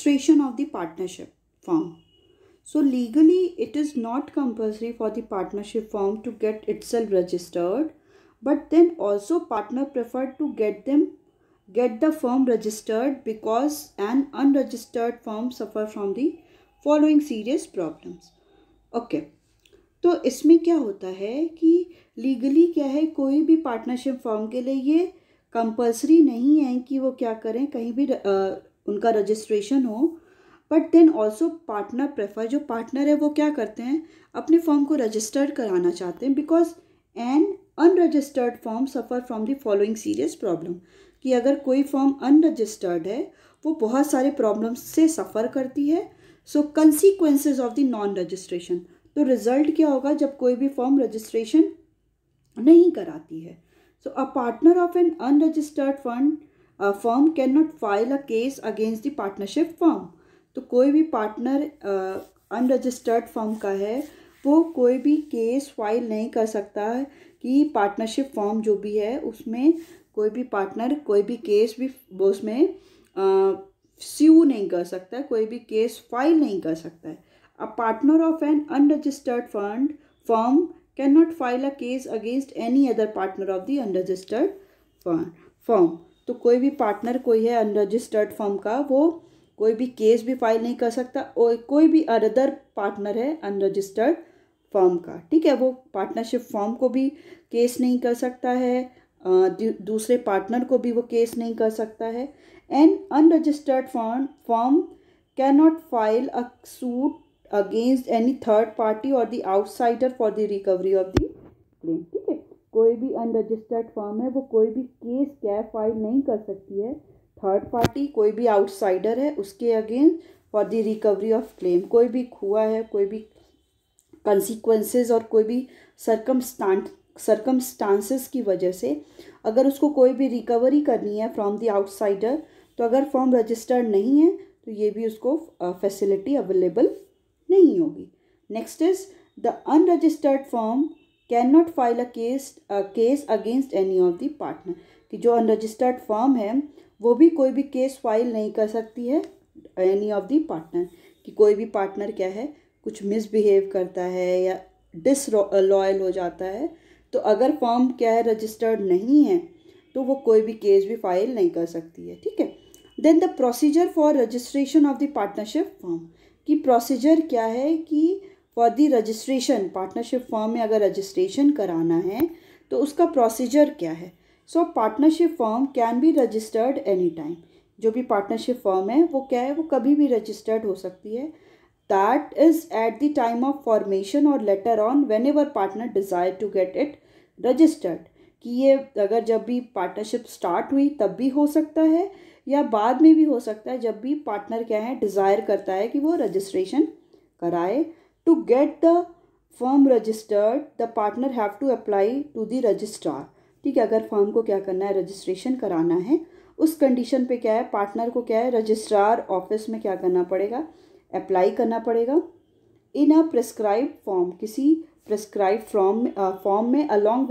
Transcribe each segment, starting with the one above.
registration of the partnership firm. So legally, it is not compulsory for the partnership firm to get itself registered, but then also partner prefer to get the firm registered because an unregistered firm suffer from the following serious problems. Okay तो इसमें क्या होता है कि legally क्या है, कोई भी पार्टनरशिप फर्म के लिए ये कंपल्सरी नहीं है कि वो क्या करें, कहीं भी उनका रजिस्ट्रेशन हो, but then also partner prefer, जो पार्टनर है वो क्या करते हैं, अपने फर्म को रजिस्टर्ड कराना चाहते हैं because an unregistered firm suffer from the following serious problem, कि अगर कोई फर्म अनरजिस्टर्ड है वो बहुत सारे प्रॉब्लम्स से सफ़र करती है. So consequences of the non registration, तो रिजल्ट क्या होगा जब कोई भी फर्म रजिस्ट्रेशन नहीं कराती है. So a partner of an unregistered firm can not file a case against the partnership firm. तो कोई भी पार्टनर अनरजिस्टर्ड फर्म का है वो कोई भी केस फाइल नहीं कर सकता है कि पार्टनरशिप फर्म जो भी है उसमें कोई भी पार्टनर कोई भी केस भी उसमें स्यू नहीं कर सकता है, कोई भी केस फाइल नहीं कर सकता है. A partner of an unregistered firm can not file a case against any other partner of the unregistered firm. तो कोई भी पार्टनर कोई है अनरजिस्टर्ड फर्म का, वो कोई भी केस भी फाइल नहीं कर सकता, और कोई भी अदर पार्टनर है अनरजिस्टर्ड फर्म का, ठीक है, वो पार्टनरशिप फर्म को भी केस नहीं कर सकता है, दूसरे पार्टनर को भी वो केस नहीं कर सकता है. An unregistered firm can not file a suit against any third party और the outsider for the recovery of the claim. ठीक है, कोई भी अनरजिस्टर्ड फर्म है वो कोई भी केस क्या फाइल नहीं कर सकती है थर्ड पार्टी, कोई भी आउटसाइडर है उसके against for the recovery of claim. कोई भी हुआ है, कोई भी कंसिक्वेंसेस और कोई भी सर्कमस्टांसेस की वजह से अगर उसको कोई भी रिकवरी करनी है फ्रॉम द आउटसाइडर, तो अगर फर्म रजिस्टर्ड नहीं है तो ये भी उसको फैसिलिटी अवेलेबल नहीं होगी. Next is the unregistered firm can not file a case against any of the partner, कि जो अनरजिस्टर्ड फर्म है वो भी कोई भी केस फाइल नहीं कर सकती है एनी ऑफ द पार्टनर, कि कोई भी पार्टनर क्या है कुछ मिसबिहेव करता है या डिसलॉयल हो जाता है, तो अगर फर्म क्या है रजिस्टर्ड नहीं है तो वो कोई भी केस भी फाइल नहीं कर सकती है. ठीक है, then the procedure for registration of the partnership firm, कि प्रोसीजर क्या है कि for the registration partnership firm में अगर रजिस्ट्रेशन कराना है तो उसका प्रोसीजर क्या है. So partnership firm can be registered any time, जो भी पार्टनरशिप फर्म है वो क्या है वो कभी भी रजिस्टर्ड हो सकती है. That is at the time of formation और later on whenever partner desire to get it registered, कि ये अगर जब भी पार्टनरशिप स्टार्ट हुई तब भी हो सकता है या बाद में भी हो सकता है, जब भी पार्टनर क्या है डिज़ायर करता है कि वो रजिस्ट्रेशन कराए. To get the firm registered the partner have to apply to the registrar. ठीक है, अगर फर्म को क्या करना है रजिस्ट्रेशन कराना है, उस कंडीशन पे क्या है पार्टनर को क्या है रजिस्ट्रार ऑफिस में क्या करना पड़ेगा, अप्लाई करना पड़ेगा इन अ प्रिस्क्राइब फॉर्म, किसी प्रिस्क्राइब फॉर्म में along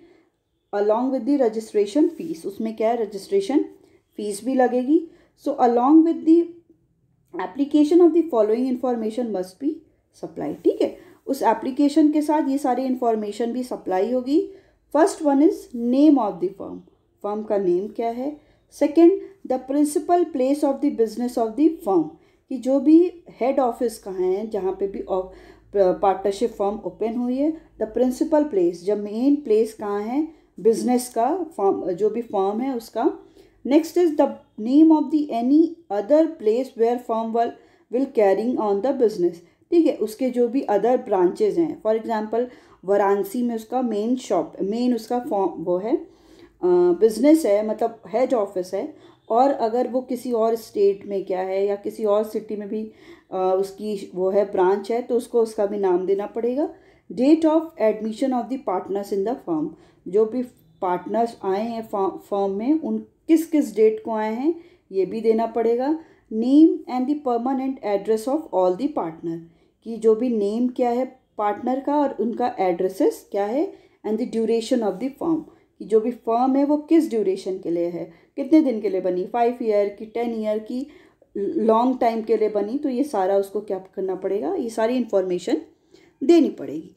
with the registration fees. उसमें क्या है रजिस्ट्रेशन फीस भी लगेगी. So along with the application of the following information must be supply. ठीक है, उस एप्लीकेशन के साथ ये सारी इंफॉर्मेशन भी सप्लाई होगी. First one is name of the firm, firm का नेम क्या है. Second the principal place of the business of the firm, कि जो भी हेड ऑफिस कहाँ है जहाँ पे भी पार्टनरशिप फर्म ओपन हुई है, द प्रिंसिपल प्लेस जब मेन प्लेस कहाँ है बिजनेस का, फर्म जो भी फर्म है उसका. Next is the name of the any other place where firm will carrying on the business. ठीक है, उसके जो भी अदर ब्रांचेज हैं, फॉर एग्जांपल वाराणसी में उसका मेन उसका फॉर्म वो है बिजनेस है, मतलब हेड ऑफिस है, और अगर वो किसी और स्टेट में क्या है या किसी और सिटी में भी उसकी वो है ब्रांच है, तो उसको उसका भी नाम देना पड़ेगा. Date of admission of the partners in the firm, जो भी पार्टनर्स आए हैं फर्म में उन किस किस डेट को आए हैं ये भी देना पड़ेगा. Name and the permanent address of all the partner, कि जो भी नेम क्या है पार्टनर का और उनका एड्रेसेस क्या है, and the duration of the firm, कि जो भी फर्म है वो किस ड्यूरेशन के लिए है, कितने दिन के लिए बनी, 5 ईयर की, 10 ईयर की, लॉन्ग टाइम के लिए बनी, तो ये सारा उसको क्या करना पड़ेगा, ये सारी इंफॉर्मेशन देनी पड़ेगी.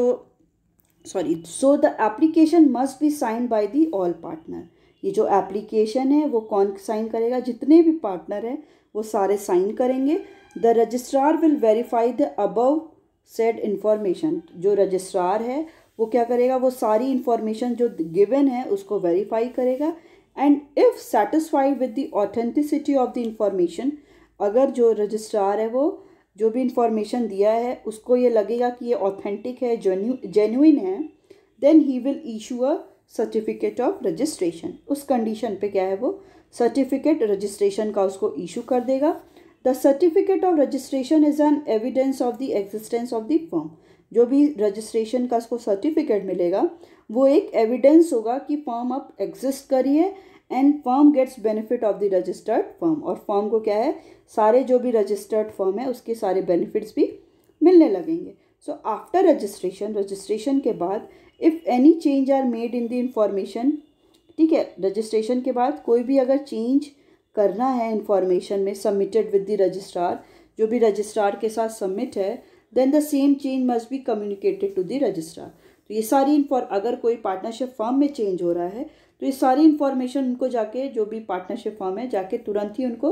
So the application must be sign by the all partner. ये जो एप्लीकेशन है वो कौन साइन करेगा, जितने भी पार्टनर हैं वो सारे साइन करेंगे. The registrar will verify the above said information. जो रजिस्ट्रार है वो क्या करेगा, वो सारी इंफॉर्मेशन जो गिवन है उसको वेरीफाई करेगा. And if satisfied with the authenticity of the information, अगर जो रजिस्ट्रार है वो जो भी इंफॉर्मेशन दिया है उसको ये लगेगा कि ये ऑथेंटिक है, जेन्युइन है, then he will issue a certificate of registration. उस कंडीशन पे क्या है, वो सर्टिफिकेट रजिस्ट्रेशन का उसको इशू कर देगा. The certificate of registration is an evidence of the existence of the firm. जो भी रजिस्ट्रेशन का उसको सर्टिफिकेट मिलेगा वो एक एविडेंस होगा कि फर्म अब एग्जिस्ट करी है and firm gets benefit of the registered firm. और फर्म को क्या है, सारे जो भी रजिस्टर्ड फर्म है उसके सारे बेनिफिट्स भी मिलने लगेंगे. सो आफ्टर रजिस्ट्रेशन के बाद if any change are made in the information, ठीक है, रजिस्ट्रेशन के बाद कोई भी अगर चेंज करना है इंफॉर्मेशन में सबमिटेड विद द रजिस्ट्रार, जो भी रजिस्ट्रार के साथ सबमिट है, then the same change must be communicated to the registrar. तो ये सारी अगर कोई पार्टनरशिप फर्म में चेंज हो रहा है तो ये सारी इन्फॉर्मेशन उनको जाके, जो भी पार्टनरशिप फर्म है, जाके तुरंत ही उनको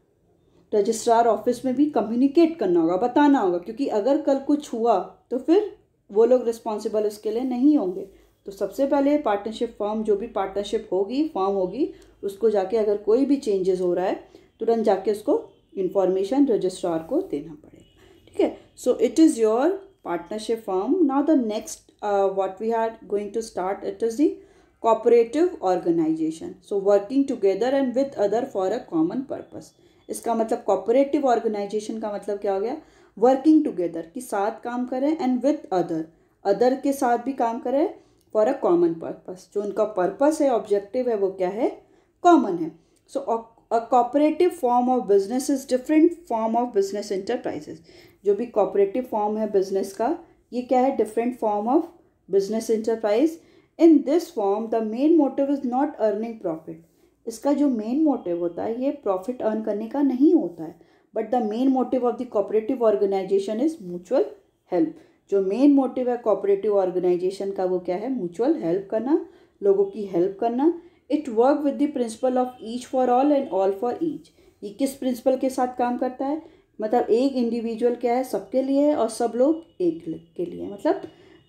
रजिस्ट्रार ऑफिस में भी कम्युनिकेट करना होगा, बताना होगा. क्योंकि अगर कल कुछ हुआ तो फिर वो लोग रिस्पॉन्सिबल उसके लिए नहीं होंगे. तो सबसे पहले पार्टनरशिप फर्म, जो भी पार्टनरशिप होगी, फर्म होगी, उसको जाके अगर कोई भी चेंजेस हो रहा है तुरंत जाके उसको इन्फॉर्मेशन रजिस्ट्रार को देना पड़ेगा. ठीक है. So it is your partnership firm. Now the next what we are going to start, it is the cooperative organization. So working together and with other for a common purpose. इसका मतलब cooperative organization का मतलब क्या हो गया, working together, कि साथ काम करें, and with other के साथ भी काम करें for a common purpose. जो उनका purpose है, objective है, वो क्या है, common है. So a cooperative form of business is different form of business enterprises. जो भी cooperative form है business का, ये क्या है, different form of business enterprise. In this form the main motive is not earning profit. इसका जो मेन मोटिव होता है ये प्रॉफिट अर्न करने का नहीं होता है, but the main motive of the cooperative organisation is mutual help. जो मेन मोटिव है कोऑपरेटिव ऑर्गेनाइजेशन का वो क्या है, म्यूचुअल हेल्प करना, लोगों की हेल्प करना. It work with the principle of each for all and all for each. ये किस प्रिंसिपल के साथ काम करता है, मतलब एक इंडिविजुअल क्या है, सबके लिए है, और सब लोग एक के लिए. मतलब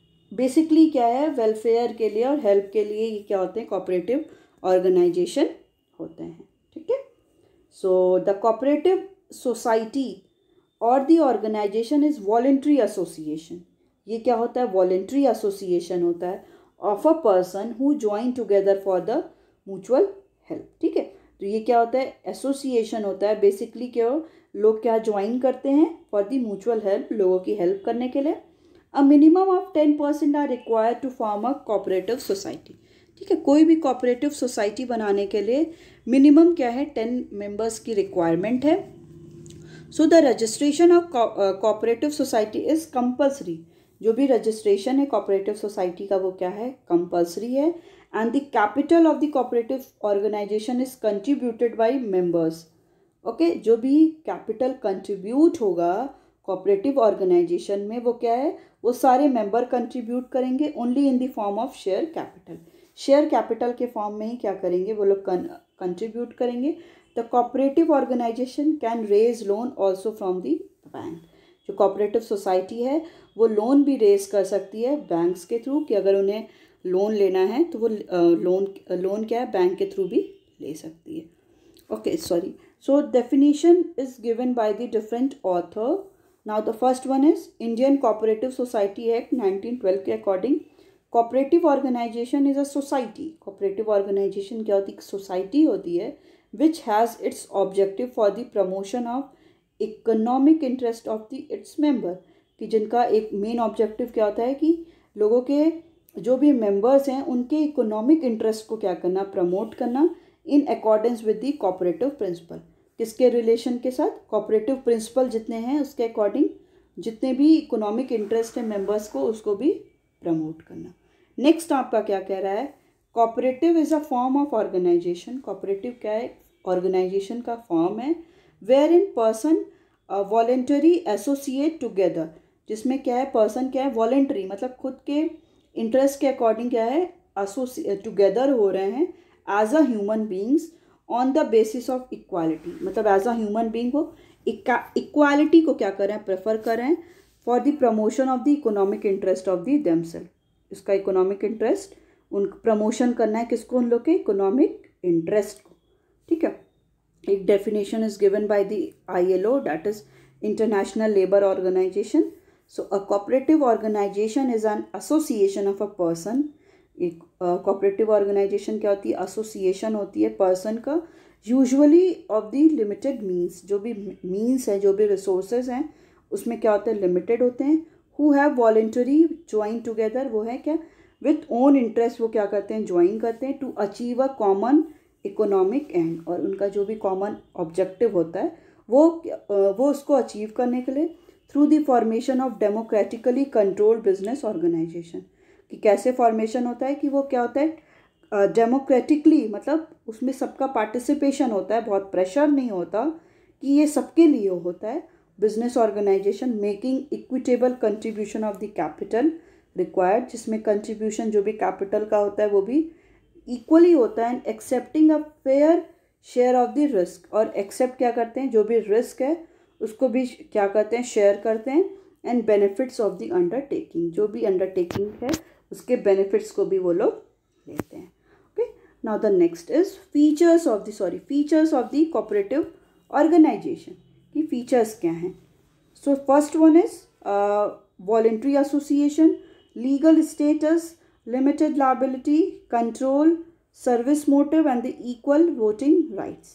बेसिकली क्या है, वेलफेयर के लिए और हेल्प के लिए ये क्या होते हैं, कोऑपरेटिव ऑर्गेनाइजेशन होते हैं. ठीक है. So the cooperative society or the organisation is voluntary association. ये क्या होता है, वॉलेंट्री एसोसिएशन होता है of a person who join together for the mutual help. ठीक है. तो ये क्या होता है, एसोसिएशन होता है. बेसिकली क्या, लोग क्या ज्वाइन करते हैं फॉर द म्यूचुअल हेल्प, लोगों की हेल्प करने के लिए. A minimum of 10% are required to form a cooperative society. ठीक है. कोई भी कोऑपरेटिव सोसाइटी बनाने के लिए मिनिमम क्या है, 10 मेंबर्स की रिक्वायरमेंट है. So the registration of cooperative society is compulsory. जो भी रजिस्ट्रेशन है कोऑपरेटिव सोसाइटी का वो क्या है, कंपल्सरी है. And the capital of the cooperative organisation is contributed by members. Okay. जो भी कैपिटल कंट्रीब्यूट होगा कोऑपरेटिव ऑर्गेनाइजेशन में वो क्या है, वो सारे मेंबर कंट्रीब्यूट करेंगे only in the form of share capital. Share capital के फॉर्म में ही क्या करेंगे, वो लोग कंट्रीब्यूट करेंगे. The cooperative organisation can raise loan also from the bank. जो कोऑपरेटिव सोसाइटी है वो लोन भी रेज कर सकती है बैंक्स के थ्रू, कि अगर उन्हें लोन लेना है तो वो लोन क्या है, बैंक के थ्रू भी ले सकती है. Okay, sorry. So definition is given by the different author. Now the first one is Indian Cooperative Society Act 1912 के according cooperative organization is a society. Cooperative organization क्या होती है, सोसाइटी होती है which has its objective for the promotion of economic interest of the its member. कि जिनका एक main objective क्या होता है कि लोगों के जो भी मेंबर्स हैं उनके इकोनॉमिक इंटरेस्ट को क्या करना, प्रमोट करना in accordance with the cooperative principle. किसके रिलेशन के साथ, कोऑपरेटिव प्रिंसिपल जितने हैं उसके अकॉर्डिंग जितने भी इकोनॉमिक इंटरेस्ट है मेंबर्स को उसको भी प्रमोट करना. नेक्स्ट आपका क्या कह रहा है, cooperative is a form of organisation. Cooperative क्या है, ऑर्गेनाइजेशन का फॉर्म है wherein person voluntary associate together, जिसमें क्या है, पर्सन क्या है, वॉलेंटरी मतलब खुद के इंटरेस्ट के अकॉर्डिंग क्या है, एसोसिएट टुगेदर हो रहे हैं as a human beings on the basis of equality, मतलब एज अ ह्यूमन बींग को इक्वालिटी को क्या कर रहे हैं, प्रेफर कर रहे हैं for the promotion of the economic interest of the themself. इसका इकोनॉमिक इंटरेस्ट उन प्रमोशन करना है किसको, उन लोग के इकोनॉमिक इंटरेस्ट को, ठीक है। एक definition is given by the ILO, that is international labour organisation. So a cooperative organisation is an association of a person. एक कोऑपरेटिव ऑर्गेनाइजेशन क्या होती है, एसोसिएशन होती है पर्सन का, usually of the limited means, जो भी मीन्स है, जो भी रिसोर्सेज हैं उसमें क्या होते हैं, लिमिटेड होते हैं। Who have voluntary join together, वो है क्या, विथ ओन इंटरेस्ट वो क्या करते हैं, ज्वाइन करते हैं to achieve a common economic end, और उनका जो भी कॉमन ऑब्जेक्टिव होता है वो उसको अचीव करने के लिए through the formation of democratically controlled business organisation. कि कैसे फॉर्मेशन होता है, कि वो क्या होता है, डेमोक्रेटिकली, मतलब उसमें सबका पार्टिसिपेशन होता है, बहुत प्रेशर नहीं होता कि ये सबके लिए होता है। Business organisation making equitable contribution of the capital required, जिसमें कंट्रीब्यूशन जो भी कैपिटल का होता है वो भी इक्वली होता है, and accepting a fair share of the risk, और एक्सेप्ट क्या करते हैं, जो भी रिस्क है उसको भी क्या करते हैं, शेयर करते हैं, and benefits of the undertaking, जो भी अंडरटेकिंग है उसके बेनिफिट्स को भी वो लोग लेते हैं। Okay, now the next is features of the cooperative organisation, की फीचर्स क्या हैं। So first one is voluntary association, legal status, limited liability, control, service motive, and the equal voting rights.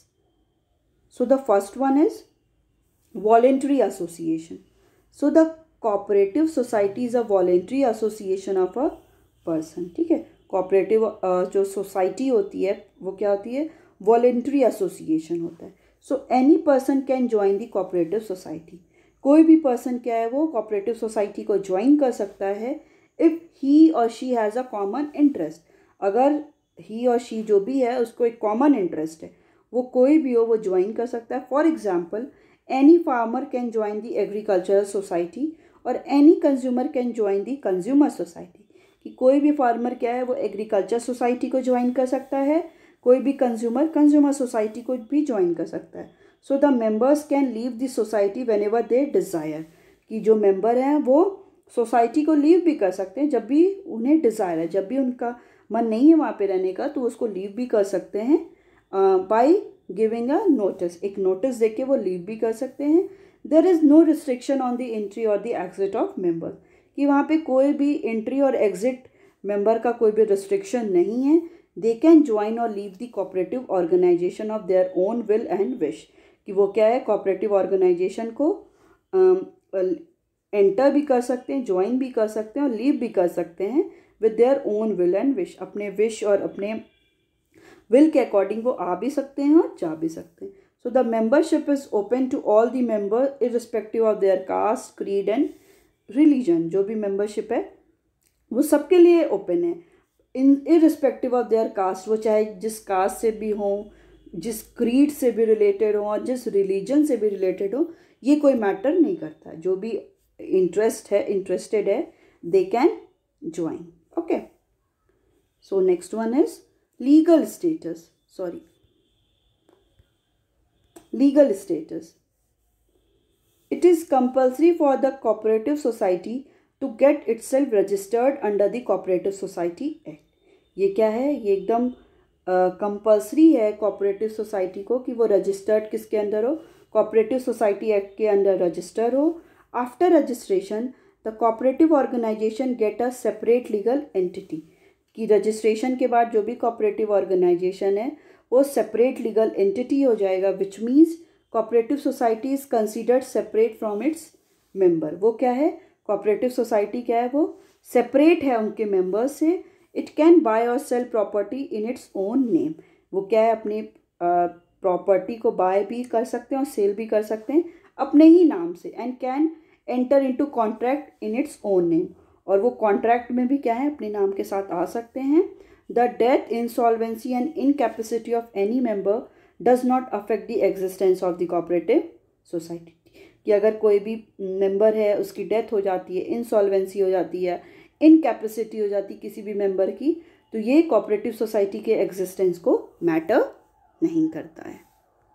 So the first one is voluntary association. So the cooperative society is a voluntary association of a person, ठीक है। cooperative जो society होती है वो क्या होती है, voluntary association होता है। So any person can join the cooperative society, कोई भी person क्या है, वो cooperative society को join कर सकता है if he or she has a common interest, अगर ही और शी जो भी है उसको एक कॉमन इंटरेस्ट है, वो कोई भी हो वो ज्वाइन कर सकता है। For example, any farmer can join the agricultural society, or any consumer can join the consumer society, कि कोई भी फार्मर क्या है वो एग्रीकल्चर सोसाइटी को ज्वाइन कर सकता है, कोई भी कंज्यूमर सोसाइटी को भी ज्वाइन कर सकता है। So the members can leave the society whenever they desire, कि जो मेंबर हैं वो सोसाइटी को लीव भी कर सकते हैं जब भी उन्हें डिज़ायर है, जब भी उनका मन नहीं है वहाँ पे रहने का तो उसको लीव भी कर सकते हैं बाय गिविंग अ नोटिस, एक नोटिस दे के वो लीव भी कर सकते हैं। There is no restriction on the entry or the exit of member, कि वहाँ पे कोई भी एंट्री और एग्जिट मेंबर का कोई भी रिस्ट्रिक्शन नहीं है। They can join or leave the cooperative organisation of their own will and wish, कि वो क्या है, कोऑपरेटिव ऑर्गेनाइजेशन को एंटर भी कर सकते हैं, ज्वाइन भी कर सकते हैं और लीव भी कर सकते हैं with their own will and wish, अपने विश और अपने विल के अकॉर्डिंग वो आ भी सकते हैं और जा भी सकते हैं। So the membership is open to all the member irrespective of their caste, creed and religion, जो भी मेंबरशिप है वो सबके लिए ओपन है, इररिस्पेक्टिव ऑफ देयर कास्ट, वो चाहे जिस कास्ट से भी हों, जिस क्रीड से भी रिलेटेड हो और जिस रिलीजन से भी रिलेटेड हो, ये कोई मैटर नहीं करता, जो भी इंटरेस्टेड है they can join. Okay, so next one is legal status, it is compulsory for the cooperative society to get itself registered under the cooperative society act. ये क्या है, ये एकदम कंपल्सरी है कोऑपरेटिव सोसाइटी को कि वो रजिस्टर्ड किसके अंदर हो, कोऑपरेटिव सोसाइटी एक्ट के अंदर रजिस्टर हो। After registration the cooperative organisation get a separate legal entity, कि रजिस्ट्रेशन के बाद जो भी कोऑपरेटिव ऑर्गेनाइजेशन है वो सेपरेट लीगल एंटिटी हो जाएगा, which means cooperative society is considered separate from its member. वो क्या है, कोऑपरेटिव सोसाइटी क्या है, वो सेपरेट है उनके मेंबर्स से। It can buy or sell property in its own name, वो क्या है, अपनी प्रॉपर्टी को बाय भी कर सकते हैं और सेल भी कर सकते हैं अपने ही नाम से। And can enter into contract in its own name, और वो कॉन्ट्रैक्ट में भी क्या है, अपने नाम के साथ आ सकते हैं। The death, insolvency and incapacity of any member does not affect the existence of the cooperative society. कि अगर कोई भी मेंबर है उसकी डेथ हो जाती है, इंसॉल्वेंसी हो जाती है, इनकैपेसिटी हो जाती है किसी भी मेंबर की, तो ये कोऑपरेटिव सोसाइटी के एग्जिस्टेंस को मैटर नहीं करता है।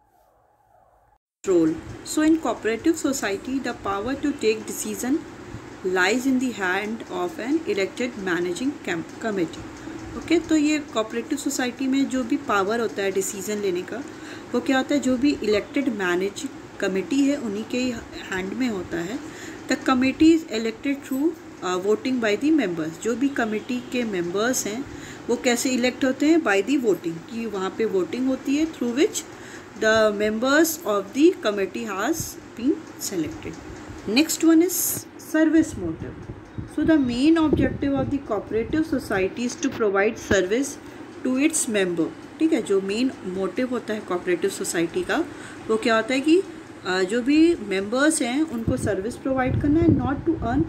Role. So in cooperative society, the power to take decision lies in the hand of an elected managing committee. Okay, तो ये cooperative society में जो भी power होता है decision लेने का, वो क्या होता है, जो भी elected managing committee है उन्हीं के hand में होता है। The committee is elected through voting by the members. जो भी committee के members हैं वो कैसे elect होते हैं? By the voting, कि वहाँ पे voting होती है through which the members of the committee has been selected. Next one is service motive. So the main objective of the cooperative society is to provide service to its member. ठीक है, जो main motive होता है cooperative society का वो क्या होता है कि जो भी मेंबर्स हैं उनको सर्विस प्रोवाइड करना है, not to earn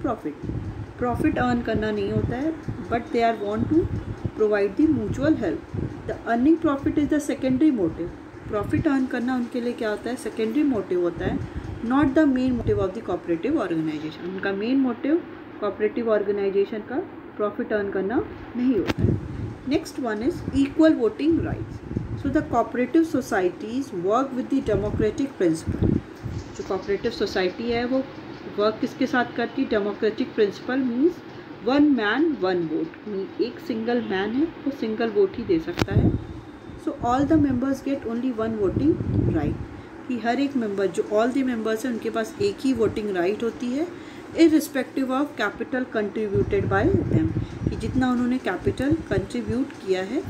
profit earn करना नहीं होता है, but they are want to provide the mutual help. The earning profit is the secondary motive. Profit earn करना उनके लिए क्या होता है, सेकेंडरी मोटिव होता है, not the main motive of the cooperative organisation. उनका मेन मोटिव कोऑपरेटिव ऑर्गेनाइजेशन का प्रॉफिट अर्न करना नहीं होता है। Next one is equal voting rights. So the cooperative societies work with the democratic principle. जो cooperative society है वो work किसके साथ करती है? Democratic principle means one man one vote. एक सिंगल मैन है वो सिंगल वोट ही दे सकता है। So all the members get only one voting right, कि हर एक मेंबर, जो ऑल द मेंबर्स हैं उनके पास एक ही वोटिंग राइट होती है, irrespective of capital contributed by them, कि जितना उन्होंने कैपिटल कंट्रीब्यूट किया है।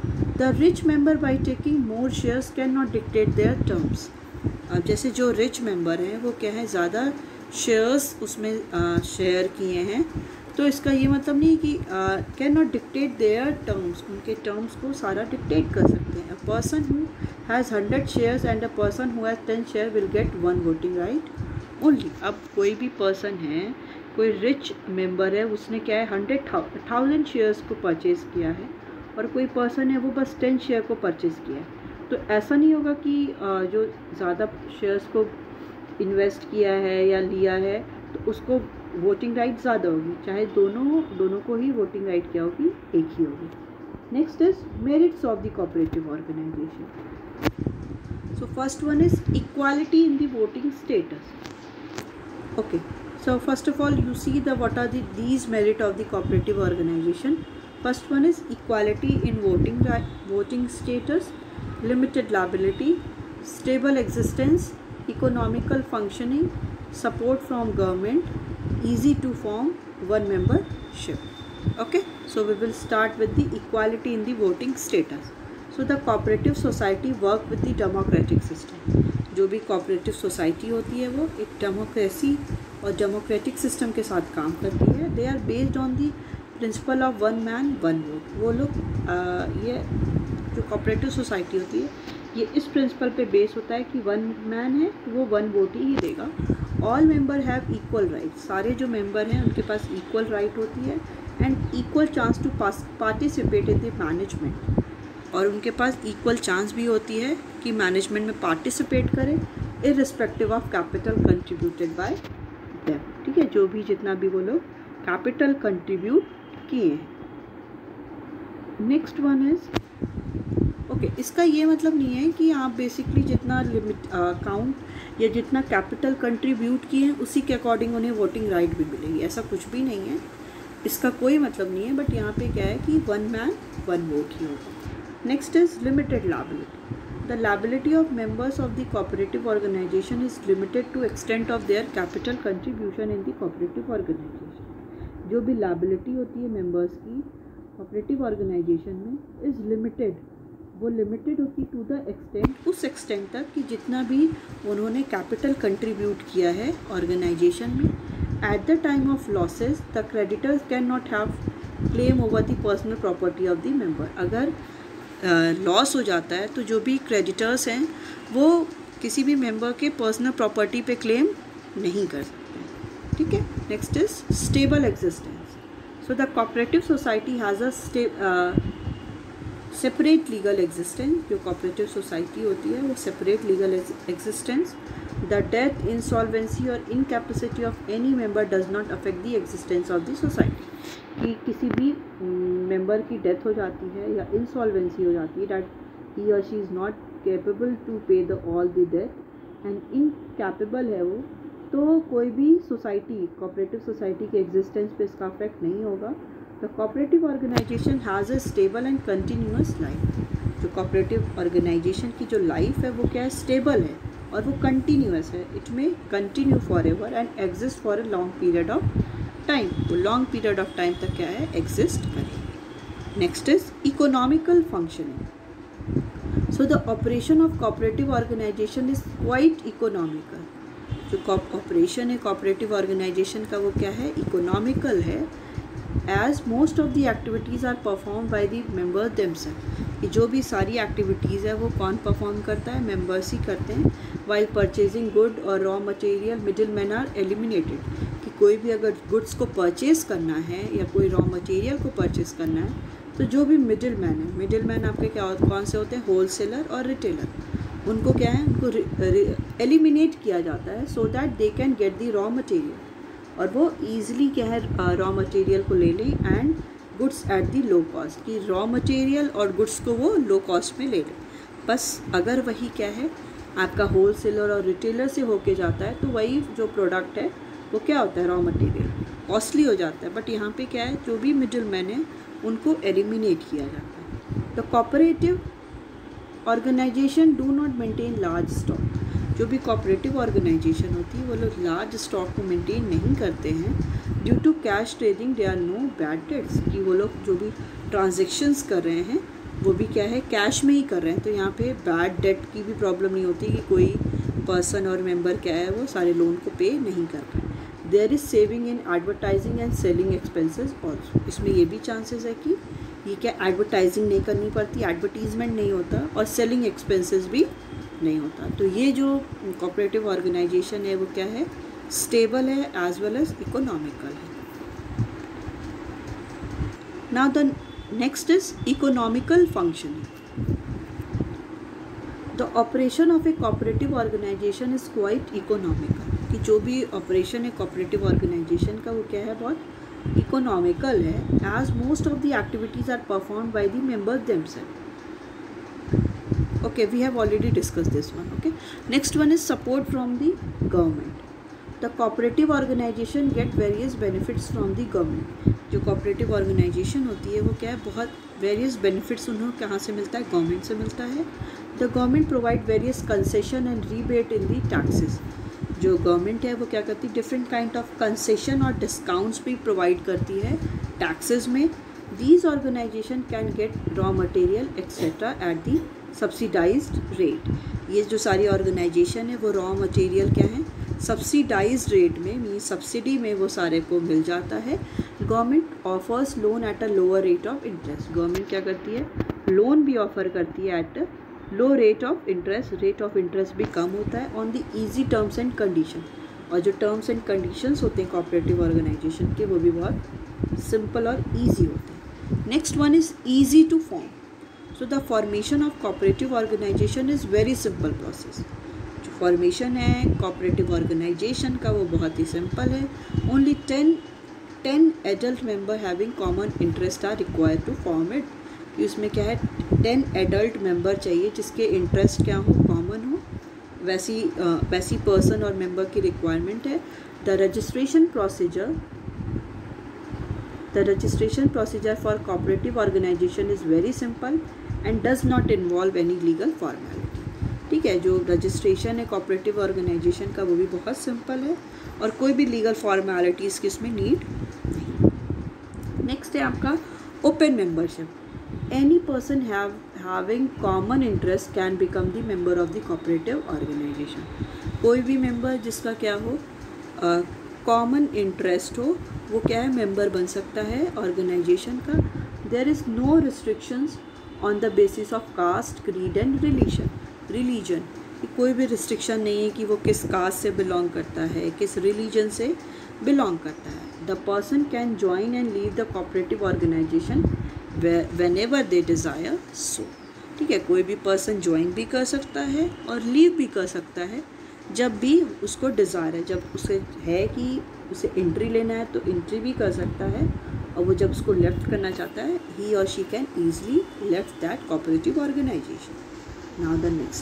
The rich member by taking more shares can not dictate their terms. अब जैसे जो रिच मेंबर हैं वो क्या है, ज़्यादा शेयर्स उसमें शेयर किए हैं, तो इसका ये मतलब नहीं कि can not dictate their terms, उनके टर्म्स को सारा डिक्टेट कर सकते हैं। A person who has 100 shares and a person who has 10 share will get one voting right only. अब कोई भी पर्सन है, कोई रिच मेंबर है, उसने क्या है 100,000 शेयर्स को परचेज़ किया है, और कोई पर्सन है वो बस 10 शेयर को परचेज़ किया है, तो ऐसा नहीं होगा कि जो ज़्यादा शेयर्स को इन्वेस्ट किया है या लिया है तो उसको वोटिंग राइट ज़्यादा होगी, चाहे दोनों को ही वोटिंग राइट क्या होगी, एक ही होगी। Next is merits of the cooperative organisation. So first one is equality in the voting status. Okay, so first of all you see the what are these merit of the cooperative organisation. First one is equality in voting status, limited liability, stable existence, economical functioning, support from government, easy to form one membership. Okay, so we will start with the equality in the voting status. So the cooperative society work with the democratic system. जो भी cooperative society होती है वो एक democracy और democratic system के साथ काम करती है। They are based on the principle of one man one vote. वो लोग ये जो cooperative society होती है ये इस प्रिंसिपल पे बेस होता है कि वन मैन है तो वो वन वोट ही देगा। All member have equal right, सारे जो मेंबर हैं उनके पास इक्वल राइट होती है, and equal chance to participate in the management, और उनके पास इक्वल चांस भी होती है कि मैनेजमेंट में पार्टिसिपेट करें, irrespective of capital contributed by them. ठीक है, जो भी जितना भी वो लोग कैपिटल कंट्रीब्यूट किए हैं। नेक्स्ट वन इज ओके, इसका ये मतलब नहीं है कि आप बेसिकली जितना लिमिट काउंट या जितना कैपिटल कंट्रीब्यूट किए हैं उसी के अकॉर्डिंग उन्हें वोटिंग राइट भी मिलेगी, ऐसा कुछ भी नहीं है, इसका कोई मतलब नहीं है। बट यहाँ पे क्या है कि वन मैन वन वोट ही होगा। Next is limited liability. The liability of members of the cooperative organisation is limited to extent of their capital contribution in the cooperative organisation. जो भी लायबिलिटी होती है मेंबर्स की कोऑपरेटिव ऑर्गेनाइजेशन में is limited, वो limited होती to the extent, उस extent तक कि जितना भी उन्होंने कैपिटल कंट्रीब्यूट किया है ऑर्गेनाइजेशन में। At the time of losses the creditors can not have claim over the personal property of the member. अगर लॉस हो जाता है तो जो भी क्रेडिटर्स हैं वो किसी भी मेंबर के पर्सनल प्रॉपर्टी पे क्लेम नहीं कर सकते। ठीक है, next is stable existence. So the cooperative society has a separate legal existence, जो कोऑपरेटिव सोसाइटी होती है वो separate legal existence. The death, insolvency और incapacity of any member does not affect the existence of the society, कि किसी भी member की death हो जाती है या इंसॉल्वेंसी हो जाती है, that he or she is not capable to pay the all the death and incapable है वो, तो कोई भी सोसाइटी, कोऑपरेटिव सोसाइटी के एग्जिस्टेंस पे इसका अफेक्ट नहीं होगा। The cooperative organisation has a stable and continuous life, जो कोऑपरेटिव ऑर्गेनाइजेशन की जो लाइफ है वो क्या है, स्टेबल है और वो कंटिन्यूअस है। It may continue forever and exist for a long period of time, वो लॉन्ग पीरियड ऑफ टाइम तक क्या है, एग्जिस्ट करेगी। Next is economical functioning. So the operation of cooperative organisation is quite economical, जो operation है cooperative organisation का वो क्या है, इकोनॉमिकल है। As most of the activities are perform by the members themselves, कि जो भी सारी एक्टिविटीज़ है वो कौन परफॉर्म करता है, मेंबर्स ही करते हैं। वाइल परचेजिंग गुड और raw material middle man are eliminated, कि कोई भी अगर गुड्स को परचेज़ करना है या कोई रॉ मटेरियल को परचेज़ करना है, तो जो भी मिडिल मैन है, मिडिल मैन आपके क्या कौन से होते हैं, होलसेलर और रिटेलर, उनको क्या है, उनको एलिमिनेट किया जाता है so that they can get the raw material, और वो ईजिली क्या है रॉ मटेरियल को ले लें and goods at the low cost, कि रॉ मटेरियल और गुड्स को वो लो कॉस्ट में ले लें। बस अगर वही क्या है आपका होलसेलर और रिटेलर से होके जाता है, तो वही जो प्रोडक्ट है वो क्या होता है, रॉ मटेरियल कॉस्टली हो जाता है। बट यहाँ पे क्या है, जो भी मिडिल मैन है उनको एलिमिनेट किया जाता है। The cooperative organisation do not maintain large stock, जो भी कोऑपरेटिव ऑर्गेनाइजेशन होती है वो लोग लार्ज स्टॉक को मेंटेन नहीं करते हैं। Due to cash trading they are no bad debts, कि वो लोग जो भी ट्रांजेक्शन्स कर रहे हैं वो भी क्या है, कैश में ही कर रहे हैं, तो यहाँ पे बैड डेट की भी प्रॉब्लम नहीं होती कि कोई पर्सन और मेंबर क्या है वो सारे लोन को पे नहीं कर पाए। There is saving in advertising and selling expenses also, इसमें ये भी चांसेस है कि ये क्या एडवर्टाइजिंग नहीं करनी पड़ती, एडवर्टीजमेंट नहीं होता और सेलिंग एक्सपेंसेस भी नहीं होता। तो ये जो कोऑपरेटिव ऑर्गेनाइजेशन है वो क्या है, स्टेबल है एज वेल एज इकोनॉमिकल है। Now the next is economical functioning. The operation of a cooperative organisation is quite economical, कि जो भी ऑपरेशन है कोऑपरेटिव ऑर्गेनाइजेशन का वो क्या है, बहुत इकोनॉमिकल है। As most of the activities are perform by the members themselves. Okay, we have already discussed this one. Okay, next one is support from the government. The cooperative organization get various benefits from the government. जो cooperative organization होती है वो क्या है, बहुत various benefits उन्हें कहाँ से मिलता है, गवर्नमेंट से मिलता है। The government provide various concession and rebate in the taxes. जो गवर्नमेंट है वो क्या करती है, डिफरेंट काइंड ऑफ कंसेशन और डिस्काउंट्स भी प्रोवाइड करती है टैक्सेस में। These organization can get raw material etc. at the subsidised rate. ये जो सारी ऑर्गेनाइजेशन है वो रॉ मटेरियल क्या है, सब्सिडाइज्ड रेट में, मीन सब्सिडी में वो सारे को मिल जाता है। Government offers loan at a lower rate of interest, government क्या करती है, लोन भी ऑफर करती है at low rate of interest, rate of interest भी कम होता है on the easy terms and condition, और जो टर्म्स एंड कंडीशंस होते हैं कोऑपरेटिव ऑर्गेनाइजेशन के वो भी बहुत सिंपल और ईजी होते हैं। Next one is easy to form. So the formation of cooperative organization is very simple process. जो formation है cooperative organization का वो बहुत ही simple है। Only 10 adult member having common interest are required to form it. कि उसमें क्या है, 10 adult member चाहिए जिसके interest क्या हो, common हो, वैसी person और member की requirement है। The registration procedure for cooperative organization is very simple and does not involve any legal formality. ठीक है, जो रजिस्ट्रेशन है कोऑपरेटिव ऑर्गेनाइजेशन का वो भी बहुत सिंपल है और कोई भी लीगल फॉर्मेलिटीज़ की इसमें नीड नहीं। नेक्स्ट है आपका open membership. Any person having common interest can become the member of the cooperative organisation. कोई भी मेंबर जिसका क्या हो, कॉमन इंटरेस्ट हो, वो क्या है, मेंबर बन सकता है ऑर्गेनाइजेशन का। There is no restrictions on the basis of caste, creed and religion. कोई भी रिस्ट्रिक्शन नहीं है कि वो किस कास्ट से बिलोंग करता है, किस रिलीजन से बिलोंग करता है। The person can join and leave the cooperative organisation whenever they desire so। ठीक है, कोई भी पर्सन ज्वाइन भी कर सकता है और लीव भी कर सकता है जब भी उसको डिज़ायर है। जब उसे है कि उसे एंट्री लेना है तो एंट्री भी कर सकता है, और वो जब उसको लेफ्ट करना चाहता है he or she can easily left that cooperative organisation. Now the next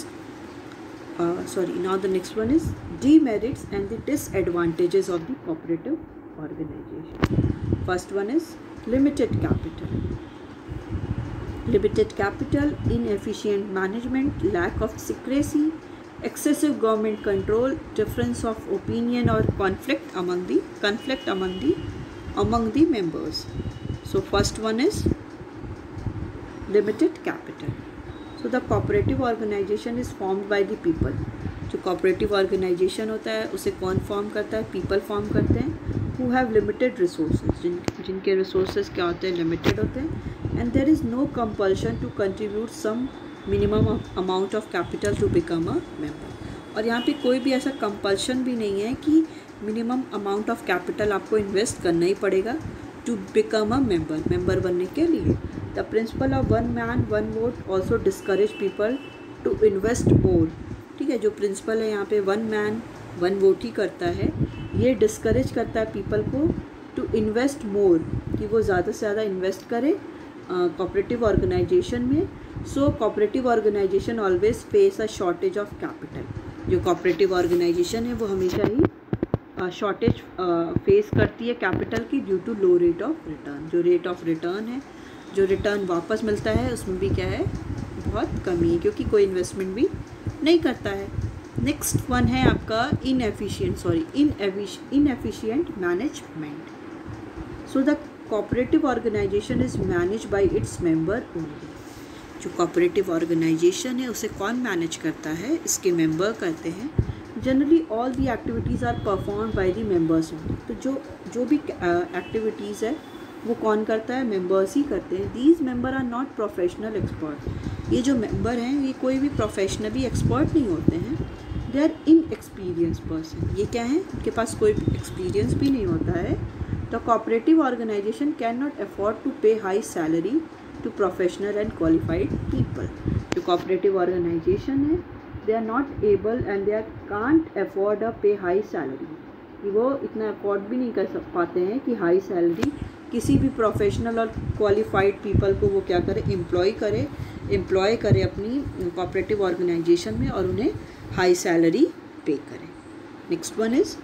one is demerits and the disadvantages of the cooperative organization. First one is limited capital. Limited capital, inefficient management, lack of secrecy, excessive government control, difference of opinion or conflict among the members. So first one is limited capital. So the cooperative organization is formed by the people. जो cooperative organization होता है उसे कौन form करता है? people form करते हैं who have limited resources, जिनके resources क्या होते हैं? limited होते हैं, and there is no compulsion to contribute some minimum amount of capital to become a member। और यहाँ पे कोई भी ऐसा compulsion भी नहीं है कि minimum amount of capital आपको invest करना ही पड़ेगा to become a member बनने के लिए। The principle of one man one vote also discourage people to invest more। ठीक है, जो प्रिंसिपल है यहाँ पे वन मैन वन वोट ही करता है, ये डिस्करेज करता है पीपल को टू इन्वेस्ट मोर, कि वो ज़्यादा से ज़्यादा इन्वेस्ट करे कोऑपरेटिव ऑर्गेनाइजेशन में। So cooperative organisation always face a shortage of capital. जो कोऑपरेटिव ऑर्गेनाइजेशन है वो हमेशा ही शॉर्टेज फेस करती है कैपिटल की due to low rate of return. जो रेट ऑफ रिटर्न है, जो रिटर्न वापस मिलता है उसमें भी क्या है? बहुत कमी है, क्योंकि कोई इन्वेस्टमेंट भी नहीं करता है। नेक्स्ट वन है आपका inefficient management. So the cooperative organisation is manage by its member only. जो कोऑपरेटिव ऑर्गेनाइजेशन है उसे कौन मैनेज करता है? इसके मेंबर करते हैं। Generally all the activities are perform by the members only. तो जो भी एक्टिविटीज़ है वो कौन करता है? मेंबर्स ही करते हैं। These member are not professional expert. ये जो मेंबर हैं ये कोई भी प्रोफेशनली एक्सपर्ट नहीं होते हैं। They are inexperience person. ये क्या है? उनके पास कोई एक्सपीरियंस भी नहीं होता है। The cooperative organisation can not afford to pay high salary to professional and qualified people. जो कोऑपरेटिव ऑर्गेनाइजेशन है they are not able and they are can't afford a pay high salary, कि वो इतना afford भी नहीं कर पाते हैं कि हाई सैलरी किसी भी प्रोफेशनल और क्वालिफाइड पीपल को वो क्या करे? एम्प्लॉय करे अपनी कोऑपरेटिव ऑर्गेनाइजेशन में और उन्हें हाई सैलरी पे करे। Next one is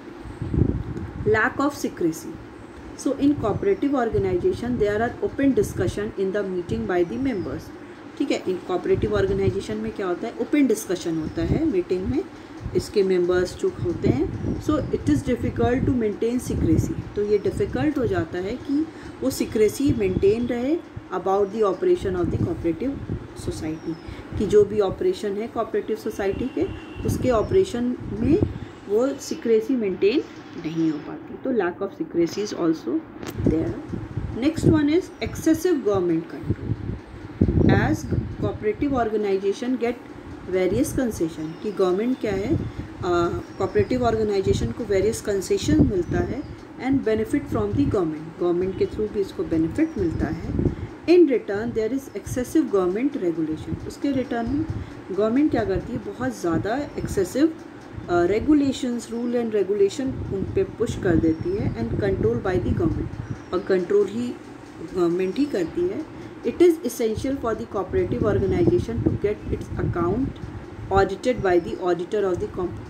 lack of secrecy. So in cooperative organisation there are open discussion in the meeting by the members. ठीक है, इन कोऑपरेटिव ऑर्गेनाइजेशन में क्या होता है? ओपन डिस्कशन होता है मीटिंग में, इसके मेंबर्स जो होते हैं। So it is difficult to maintain secrecy. तो ये डिफ़िकल्ट हो जाता है कि वो सिक्रेसी मेंटेन रहे about the operation of the cooperative society, कि जो भी ऑपरेशन है कोऑपरेटिव सोसाइटी के उसके ऑपरेशन में वो सिक्रेसी मेंटेन नहीं हो पाती। तो lack of secrecy is also there. Next one is excessive government control. As cooperative organisation get various concession, कि गवर्नमेंट क्या है? कोऑपरेटिव ऑर्गेनाइजेशन को वेरियस कंसेशन मिलता है and benefit from the government के थ्रू भी इसको बेनिफिट मिलता है। In return there is excessive government regulation. उसके रिटर्न में गवर्नमेंट क्या करती है? बहुत ज़्यादा excessive regulations, rule and regulation उन पे पुश कर देती है and control by the government, और कंट्रोल ही गवर्नमेंट ही करती है। It is essential for the cooperative organization to get its account audited by the auditor of the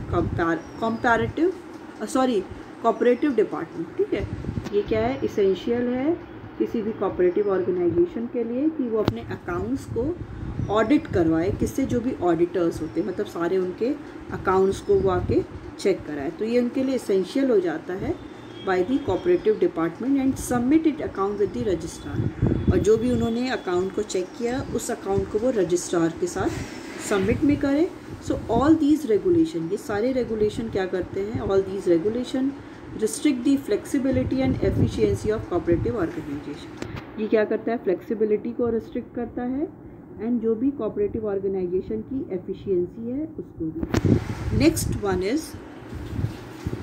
cooperative department। ठीक है, ये क्या है? इसेंशियल है किसी भी कोऑपरेटिव ऑर्गेनाइजेशन के लिए कि वो अपने अकाउंट्स को ऑडिट करवाए। किससे? जो भी ऑडिटर्स होते हैं, मतलब सारे उनके अकाउंट्स को वो आके चेक कराए। तो ये उनके लिए इसेंशियल हो जाता है by the cooperative department and submit it account with the registrar. और जो भी उन्होंने अकाउंट को चेक किया उस अकाउंट को वो रजिस्ट्रार के साथ सबमिट में करें। सो ऑल दीज रेगुलेशन, ये सारे रेगुलेशन क्या करते हैं? All these regulation restrict the flexibility and efficiency of cooperative organisation. ये क्या करता है? फ्लेक्सिबिलिटी को रिस्ट्रिक्ट करता है एंड जो भी कोऑपरेटिव ऑर्गेनाइजेशन की एफिशिएंसी है उसको भी। Next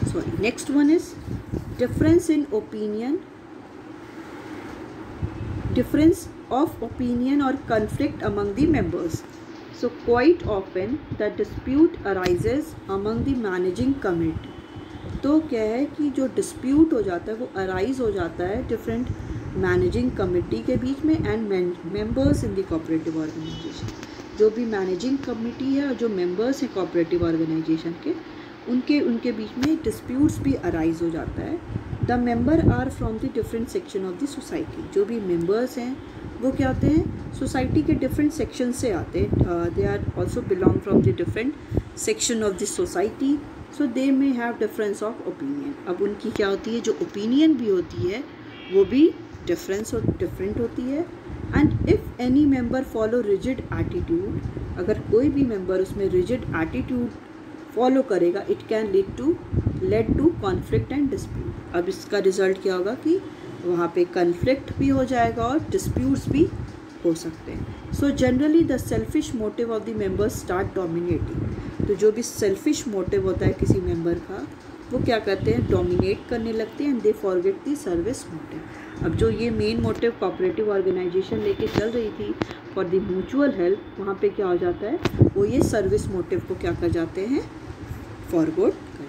one is difference in opinion, difference of opinion or conflict among the members. So quite often the dispute arises among the managing committee. तो क्या है कि जो डिस्प्यूट हो जाता है वो अराइज हो जाता है डिफरेंट मैनेजिंग कमेटी के बीच में and members in the cooperative organisation. जो भी मैनेजिंग कमेटी है और जो मेंबर्स हैं कोऑपरेटिव ऑर्गेनाइजेशन के, उनके बीच में डिस्प्यूट्स भी अराइज हो जाता है. The member are from the different section of the society. जो भी मेंबर्स हैं वो क्या होते हैं, सोसाइटी के डिफरेंट सेक्शन से आते हैं. They are also belong from the different section of the society. So they may have difference of opinion. अब उनकी क्या होती है, जो ओपिनियन भी होती है वो भी डिफरेंट होती है. And if any member follow rigid attitude, अगर कोई भी मेंबर उसमें रिजिड एटीट्यूड फॉलो करेगा, it can led to conflict and dispute. अब इसका रिजल्ट क्या होगा कि वहाँ पे कन्फ्लिक्ट भी हो जाएगा और डिस्प्यूट्स भी हो सकते हैं. So generally the selfish motive of the members start dominating. तो जो भी सेल्फिश मोटिव होता है किसी मेंबर का, वो क्या करते हैं, डोमिनेट करने लगते हैं and they forget the service motive. अब जो ये मेन मोटिव कोऑपरेटिव ऑर्गेनाइजेशन लेके चल रही थी फॉर द म्यूचुअल हेल्प, वहाँ पे क्या हो जाता है, वो ये सर्विस मोटिव को क्या कर जाते हैं, फॉरगेट कर